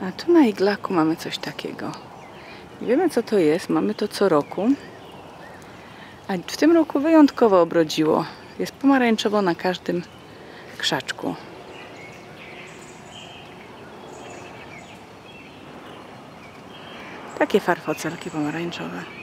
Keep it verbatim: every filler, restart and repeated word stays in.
A tu na iglaku mamy coś takiego. Nie wiemy, co to jest. Mamy to co roku. A w tym roku wyjątkowo obrodziło. Jest pomarańczowo na każdym krzaczku. Takie farfocelki pomarańczowe.